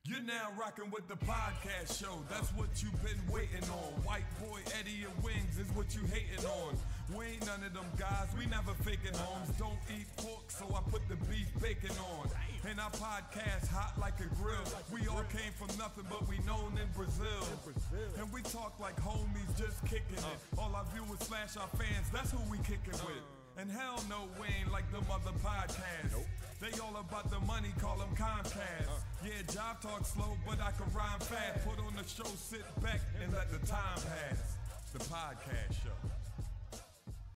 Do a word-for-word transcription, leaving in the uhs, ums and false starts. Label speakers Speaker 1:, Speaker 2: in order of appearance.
Speaker 1: You're now rocking with the podcast show. That's what you've been waiting on. White boy Eddie and Wings is what you hating on. We ain't none of them guys, we never faking homes. Don't eat pork, so I put the beef bacon on. And our podcast hot like a grill. We all came from nothing, but we known in Brazil. And we talk like homies just kicking it. All our viewers slash our fans, that's who we kicking with. And hell no, we ain't like them other podcasts. Nope. They all about the money, call them Comcast. Uh. Yeah, job talk slow, but I can rhyme fast. Put on the show, sit back, and let the time pass. The podcast show.